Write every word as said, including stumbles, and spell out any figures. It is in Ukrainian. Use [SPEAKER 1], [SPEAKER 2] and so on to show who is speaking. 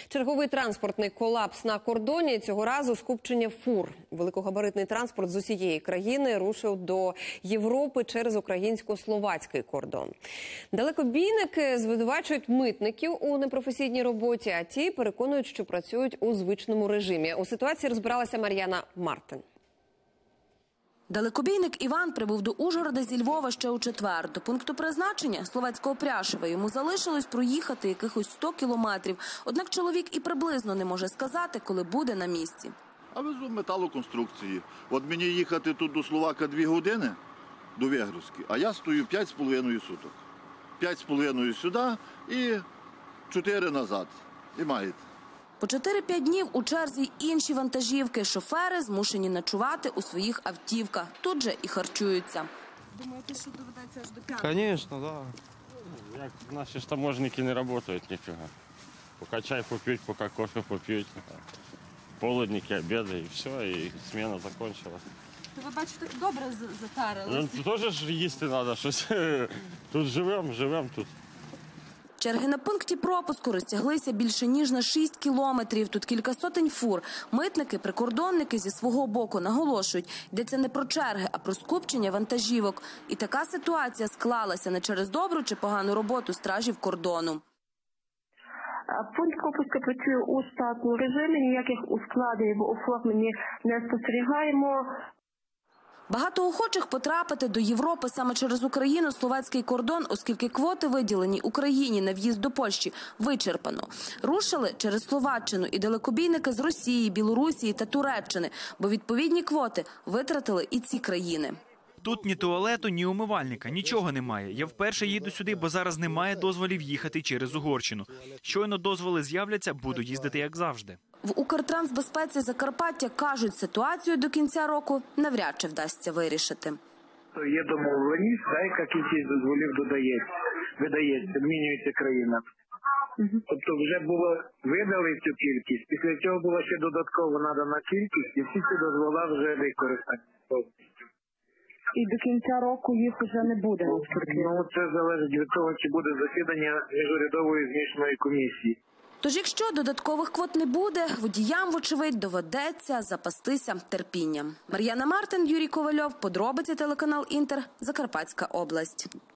[SPEAKER 1] Черговий транспортний колапс на кордоні, цього разу скупчення фур. Великогабаритний транспорт з усієї країни рушив до Європи через українсько-словацький кордон. Далекобійники звинувачують митників у непрофесійній роботі, а ті переконують, що працюють у звичному режимі. У ситуації розбиралася Мар'яна Мартин.
[SPEAKER 2] Далекобійник Іван прибув до Ужгорода зі Львова ще у четвер. До пункту призначення – Словацького Пряшева. Йому залишилось проїхати якихось сто кілометрів. Однак чоловік і приблизно не може сказати, коли буде на місці.
[SPEAKER 3] А везу металоконструкції. От мені їхати тут до Словака дві години, до Вигрузки, а я стою п'ять з половиною суток. П'ять з половиною сюди і чотири назад. І маєте.
[SPEAKER 2] По чотири-п'ять днів у черзі інші вантажівки. Шофери змушені ночувати у своїх автівках. Тут же і харчуються.
[SPEAKER 4] Думаєте, що доведеться аж до п'ятого?
[SPEAKER 5] Звісно, так. Да.
[SPEAKER 6] Як наші ж таможники не працюють ніфіга. Поки чай поп'ють, поки кофе поп'ють. Полудники, обіди і все, і зміна закінчилась.
[SPEAKER 4] То ви бачите, добре затарились.
[SPEAKER 6] Ну, теж ж їсти треба щось. Тут живемо, живемо тут.
[SPEAKER 2] Черги на пункті пропуску розтяглися більше ніж на шість кілометрів. Тут кілька сотень фур. Митники, прикордонники зі свого боку наголошують, йдеться не про черги, а про скупчення вантажівок. І така ситуація склалася не через добру чи погану роботу стражів кордону.
[SPEAKER 7] Пункт пропуску працює у штатному режимі, ніяких ускладнень в оформленні не спостерігаємо.
[SPEAKER 2] Багато охочих потрапити до Європи саме через Україну-словацький кордон, оскільки квоти, виділені Україні на в'їзд до Польщі, вичерпано. Рушили через Словаччину і далекобійники з Росії, Білорусії та Туреччини, бо відповідні квоти витратили і ці країни.
[SPEAKER 8] Тут ні туалету, ні умивальника, нічого немає. Я вперше їду сюди, бо зараз немає дозволів їхати через Угорщину. Щойно дозволи з'являться, буду їздити як завжди.
[SPEAKER 2] В Укртрансбезпеці Закарпаття кажуть, ситуацію до кінця року навряд чи вдасться вирішити.
[SPEAKER 9] Є домовленість, яка кількість дозволів додається, видається, змінюється країна. Тобто вже було, видали цю кількість, після цього була ще додатково надана кількість, і всі ці дозволи вже використані.
[SPEAKER 7] І до кінця року їх вже не буде.
[SPEAKER 9] Ну, це залежить від того, чи буде засідання міжурядової змішаної комісії.
[SPEAKER 2] Тож, якщо додаткових квот не буде, водіям, вочевидь, доведеться запастися терпінням. Мар'яна Мартин, Юрій Ковальов, подробиці, телеканал Інтер, Закарпатська область.